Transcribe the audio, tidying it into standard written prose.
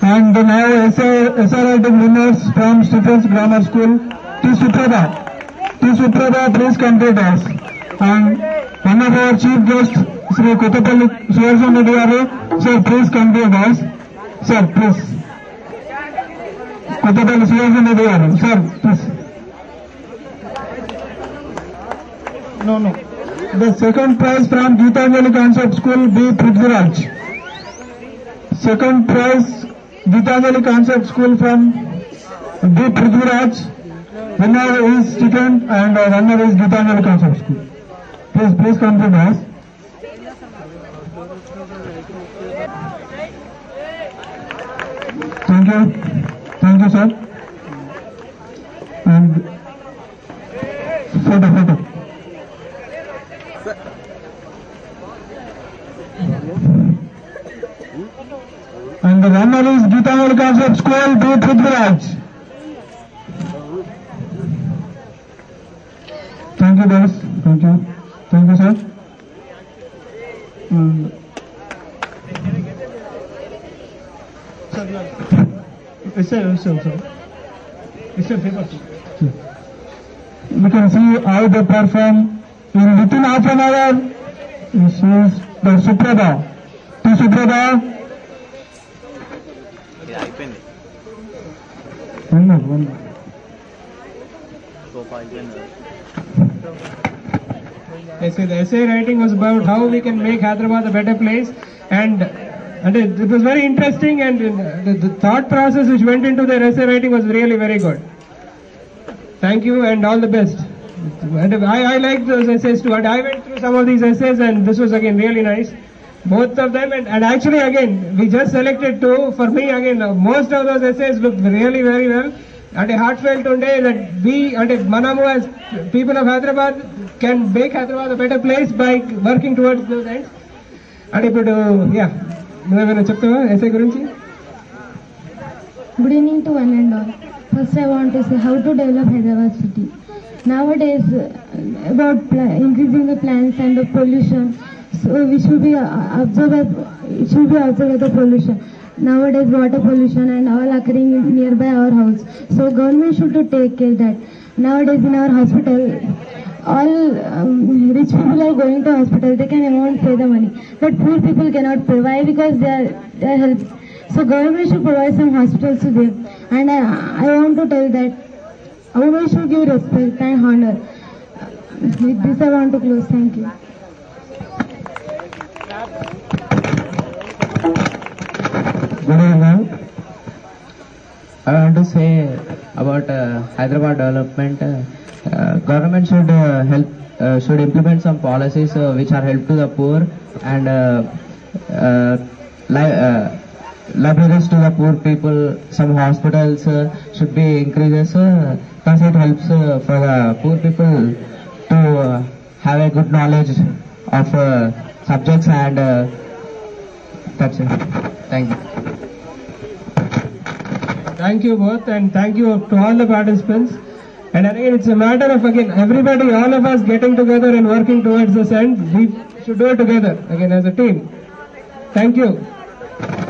And now SR writing winners from Stephens Grammar School, T. Suprabha. T. Suprabha, please come to us. And one of our chief guests, Sri Kotapalli Sudarshan Reddy garu, sir, please come to us. Sir, please. Kotapalli Sudarshan Reddy garu, sir, please. No. The second prize from Geetanjali Concept School, B. Prithviraj. Second prize, Geetanjali Concept School from B. Prithviraj. Winner is Stephen and runner is Geetanjali Concept School. Please come to us. Thank you, sir. And photo. And the runner is Geetanjali Concept School, B. Prithviraj. Thank you, guys. Thank you, sir. You can see how they perform in within half an hour. This is the Suprabha. T. Suprabha. One more. The essay writing was about how we can make Hyderabad a better place, and it was very interesting, and the thought process which went into their essay writing was really very good. Thank you and all the best. And I liked those essays too, and I went through some of these essays, and this was again really nice. Both of them, and actually again we just selected two. For me again, most of those essays looked really very well. And a heartfelt today that we and Manamu as people of Hyderabad can make Hyderabad a better place by working towards those ends. And essay gurinchi. Good evening to one and all. First I want to say how to develop Hyderabad city. Nowadays about increasing the plants and the pollution, so we should be observed the pollution. Nowadays water pollution and all occurring nearby our house. So government should take care that. Nowadays in our hospital, all rich people are going to hospital. They can pay the money, but poor people cannot pay. Why? Because they are helped. So government should provide some hospitals to them. And I want to tell that everyone should give respect and honor. With this I want to close. Thank you. Good evening. I want to say about Hyderabad development. Government should should implement some policies which are help to the poor, and libraries to the poor people. Some hospitals should be increases because it helps for the poor people to have a good knowledge of subjects, and that's it. Thank you. Thank you both, and thank you to all the participants. And again, it's a matter of everybody, all of us getting together and working towards this end. We should do it together again as a team. Thank you.